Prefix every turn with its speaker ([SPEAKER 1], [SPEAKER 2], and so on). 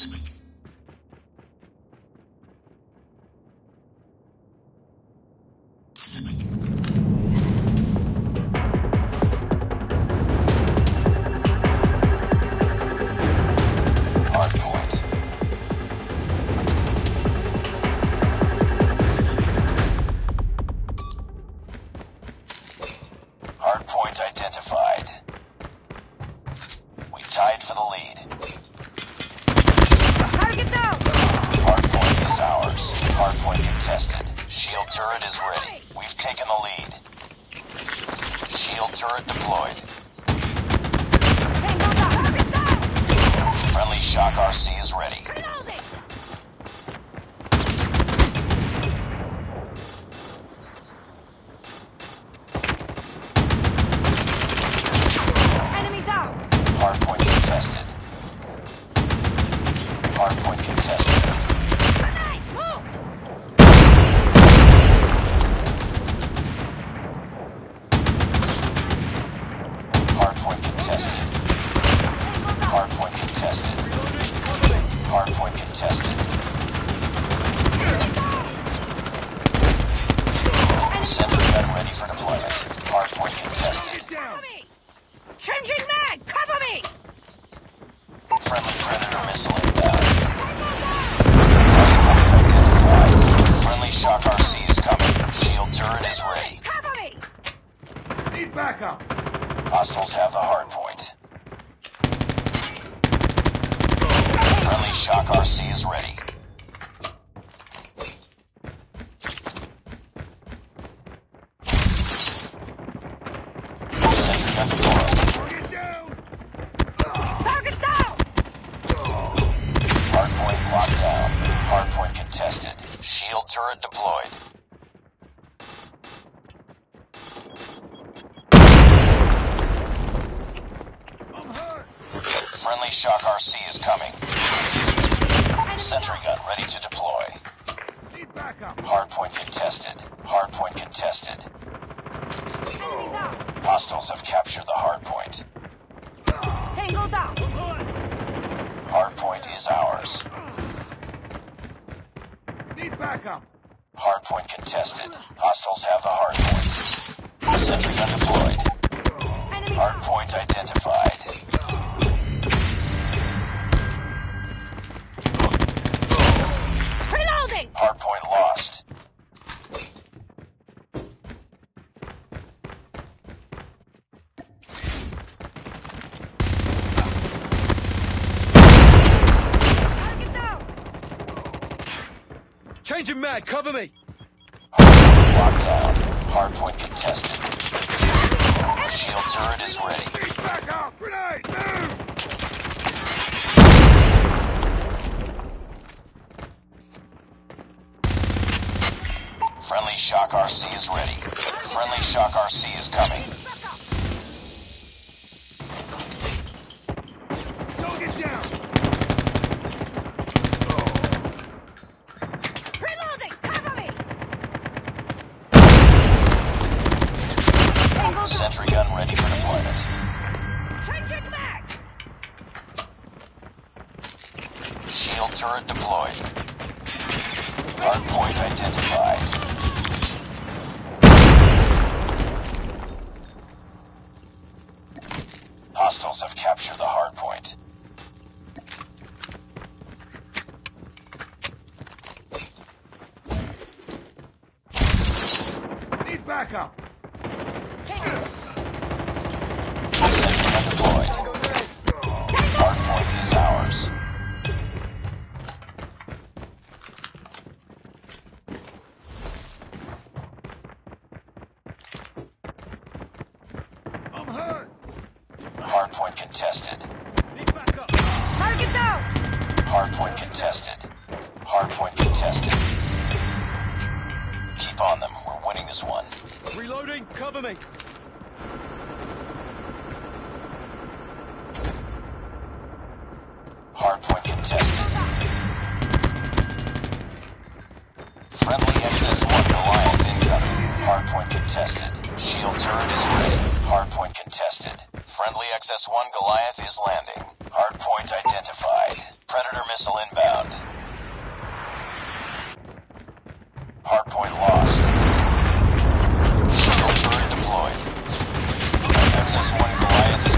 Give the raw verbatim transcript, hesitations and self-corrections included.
[SPEAKER 1] Hardpoint identified. We tied for the lead.
[SPEAKER 2] Target down!
[SPEAKER 1] Hardpoint is ours. Hardpoint contested. Shield turret is ready. We've taken the lead. Shield turret deployed.
[SPEAKER 2] Target down!
[SPEAKER 1] Friendly shock R C is ready.
[SPEAKER 2] Reloading! Enemy down!
[SPEAKER 1] Hardpoint contested. Hardpoint contested.
[SPEAKER 2] Grenade! Move!
[SPEAKER 1] Hardpoint contested. Hardpoint contested. Hardpoint contested. Sentry gun ready for deployment. Hardpoint contested.
[SPEAKER 2] Cover me! Changing mag! Cover me!
[SPEAKER 1] Friendly Predator missile inbound. Hardpoint identified. Friendly shock R C is coming. Shield turret is ready.
[SPEAKER 2] Cover me!
[SPEAKER 3] Need backup.
[SPEAKER 1] Hostiles have the hardpoint. Friendly shock R C is ready. Sentry gun deployed.
[SPEAKER 3] Target down.
[SPEAKER 2] Target down!
[SPEAKER 1] Hardpoint locked down. Hardpoint contested. Shield turret deployed.
[SPEAKER 3] I'm hurt.
[SPEAKER 1] Friendly shock R C is coming. Sentry gun ready to deploy.
[SPEAKER 3] Need backup.
[SPEAKER 1] Hardpoint contested. Hardpoint contested.
[SPEAKER 2] Enemy down!
[SPEAKER 1] Hostiles have captured the hardpoint.
[SPEAKER 2] Tango down!
[SPEAKER 1] Hardpoint is ours.
[SPEAKER 3] Need backup.
[SPEAKER 1] Hardpoint contested. Hostiles have the hardpoint. Sentry gun deployed.
[SPEAKER 2] Enemy down!
[SPEAKER 1] Hardpoint identified.
[SPEAKER 2] Reloading!
[SPEAKER 1] Hardpoint lost.
[SPEAKER 2] Target down!
[SPEAKER 3] Changing mag. Cover me.
[SPEAKER 1] Hardpoint locked down. Hardpoint contested. Shield turret is ready.
[SPEAKER 3] Need backup. Grenade. Move.
[SPEAKER 1] Friendly shock R C is ready. Friendly shock R C is coming.
[SPEAKER 3] Target down.
[SPEAKER 2] Reloading! Cover me! Tango down!
[SPEAKER 1] Sentry gun ready for deployment.
[SPEAKER 2] Changing mag!
[SPEAKER 1] Shield turret deployed. Hardpoint identified. Hostiles have captured the hardpoint.
[SPEAKER 3] Need backup.
[SPEAKER 2] Tango!
[SPEAKER 1] Sentry gun deployed. Hardpoint is ours.
[SPEAKER 3] I'm hurt.
[SPEAKER 1] Hardpoint contested.
[SPEAKER 3] Need backup.
[SPEAKER 2] Target down!
[SPEAKER 1] Hardpoint contested. Hardpoint contested. Keep on them. We're winning this one.
[SPEAKER 3] Reloading. Cover me.
[SPEAKER 1] Hardpoint contested. Friendly X S one Goliath incoming. Hardpoint contested. Shield turret is ready. Hardpoint contested. Friendly X S one Goliath is landing. Hardpoint identified. Predator missile inbound. Hardpoint lost. Shield turret deployed. X S one Goliath